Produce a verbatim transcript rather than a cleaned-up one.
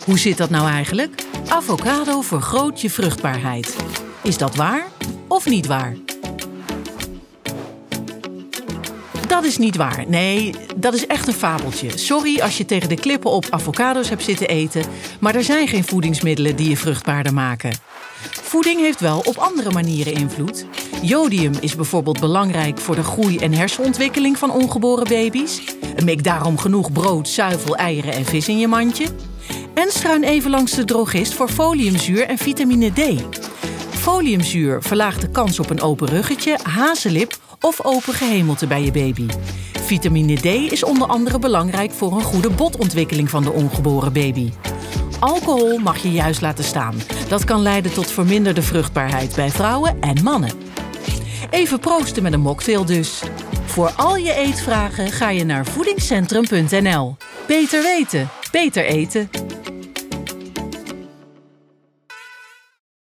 Hoe zit dat nou eigenlijk? Avocado vergroot je vruchtbaarheid. Is dat waar of niet waar? Dat is niet waar. Nee, dat is echt een fabeltje. Sorry als je tegen de klippen op avocado's hebt zitten eten, maar er zijn geen voedingsmiddelen die je vruchtbaarder maken. Voeding heeft wel op andere manieren invloed. Jodium is bijvoorbeeld belangrijk voor de groei en hersenontwikkeling van ongeboren baby's. Maak daarom genoeg brood, zuivel, eieren en vis in je mandje. En struin even langs de drogist voor foliumzuur en vitamine D. Foliumzuur verlaagt de kans op een open ruggetje, hazenlip of open gehemelte bij je baby. Vitamine D is onder andere belangrijk voor een goede botontwikkeling van de ongeboren baby. Alcohol mag je juist laten staan. Dat kan leiden tot verminderde vruchtbaarheid bij vrouwen en mannen. Even proosten met een mocktail dus. Voor al je eetvragen ga je naar voedingscentrum punt n l. Beter weten, beter eten.